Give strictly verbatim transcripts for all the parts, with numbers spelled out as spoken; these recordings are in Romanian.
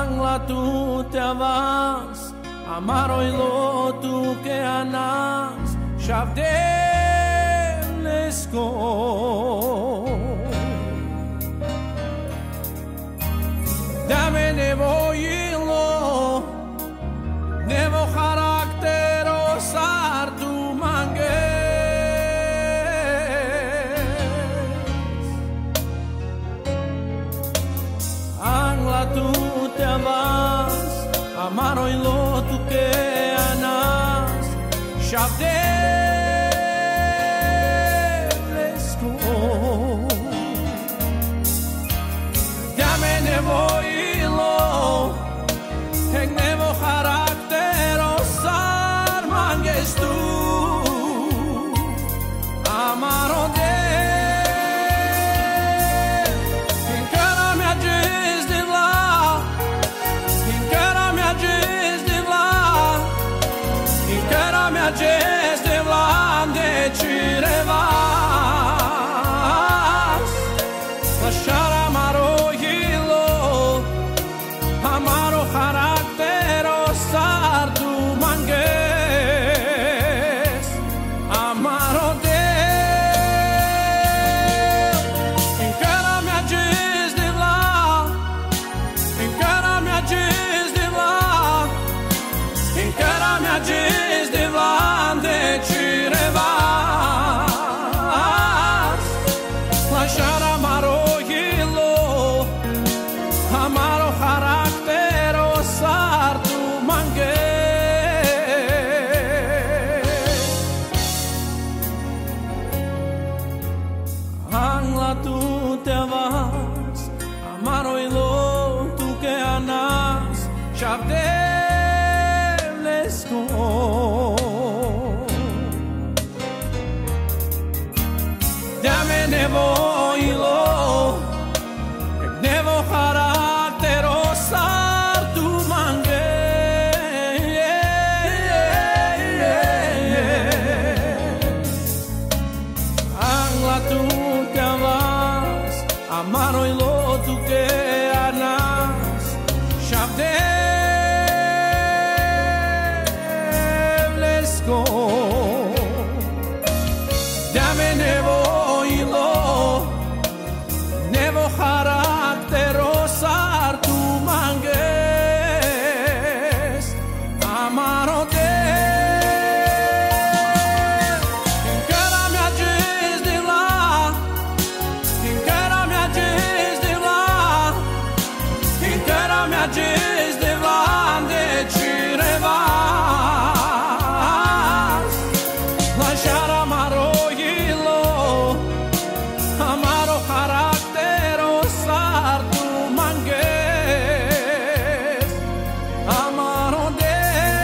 Angla tu te avans, amaro ilo tu que anas, shavdem lesko. Dame nevo ilo, nevo charaktero sar tu manges. Angla tu te avans, amaro ilo tu que anas, shavdem lesko. Dame nevo ilo, hek nevo charaktero sar manges tu, amaro de. Just de vlade chirevas, lasciar amaro hilo, amaro charaktero sar tu manges, amaro de. Encara me agis de lá, encara me agis de lá, encara me agis de lá. Chirevas, lasciar amaro hilo, amaro charaktero sar tu manges. Angla tu te avans, amaro hilo tu que anas, shavdem lesko. Dame nevo ilo, nevo charaktero sar tu manges. Angla tu te avans, amaro ilo tu que anas, shavdem lesko. Dame nevo nevo charaktero sar tu manges, amaro de. Encara me agis de lá, encara me agis de lá, encara me agis de lá de chirevas, lasciar amaro hilo, amaro charaktero sar tu manges, amaro de.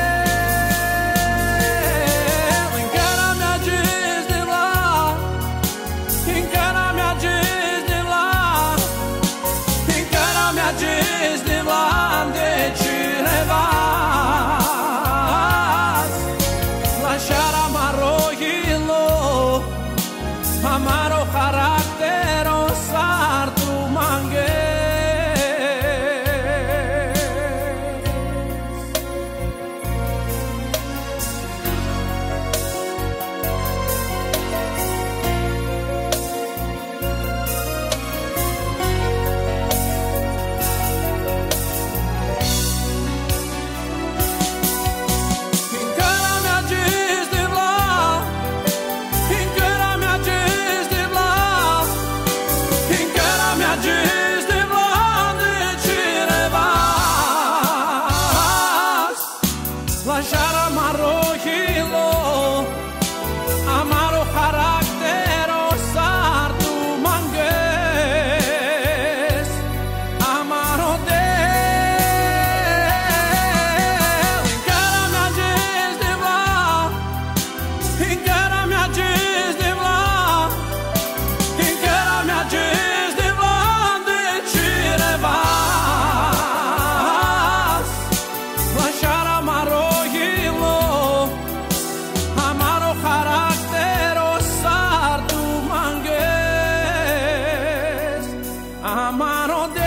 Encara me agis de lá, encara me agis de lá, encara me agis de lá de chirevas, lasciar amaro hilo, amaro charaktero sar tu manges. Encara me agis de lá, encara me agis de lá, encara me agis de lá de chirevas, lasciar amaro hilo, amaro charaktero sar tu manges, amaro de. Encara me agis de lá, encara me agis de lá, encara me agis de lá de chirevas, lasciar amaro hilo, amaro charaktero sar tu manges, amaro de.